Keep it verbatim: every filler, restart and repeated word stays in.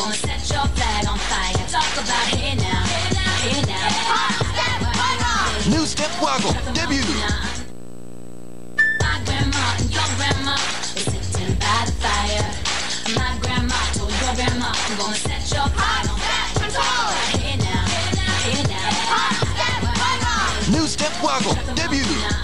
gonna set your flag on fire. Talk about hey now, hey now. Hop, step, waggle. New Step Waggle debut. My grandma and your grandma is sitting by the fire. My grandma told your grandma I'm gonna set your flag on fire. Hey now, hey now. New Step Waggle debut.